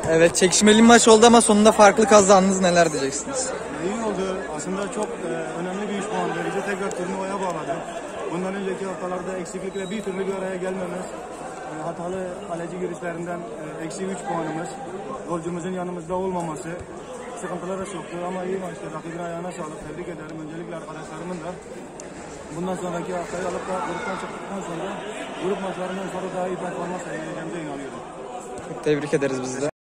Evet, çekişmeli maç oldu ama sonunda farklı kazandınız. Neler diyeceksiniz? İyi oldu. Aslında çok önemli bir 3 puandı. Bizi tekrar turnuvaya bağladı. Bundan önceki haftalarda eksiklikle bir türlü bir araya gelmemiz, hatalı kaleci girişlerinden eksi 3 puanımız, golcümüzün yanımızda olmaması sıkıntılara soktu ama iyi maçtı. Rakibin ayağına sağlık. Tebrik ederim. Öncelikle arkadaşlarımın da bundan sonraki haftayı alıp da gruptan çıktıktan sonra grup maçlarından sonra daha iyi performans sergileyeceğimize inanıyorum. Çok tebrik ederiz biz de.